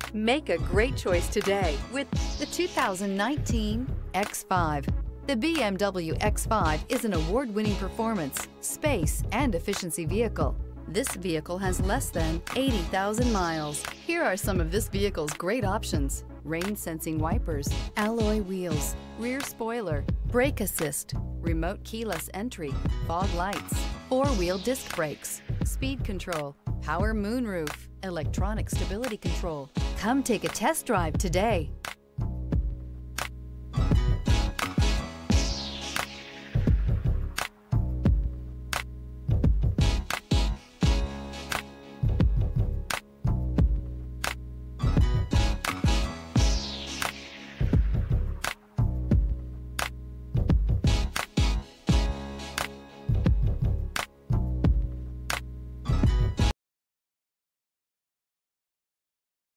Make a great choice today with the 2019 X5. The BMW X5 is an award-winning performance, space, and efficiency vehicle. This vehicle has less than 80,000 miles. Here are some of this vehicle's great options: rain-sensing wipers, alloy wheels, rear spoiler, brake assist, remote keyless entry, fog lights, four-wheel disc brakes, speed control, power moonroof, electronic stability control. Come take a test drive today.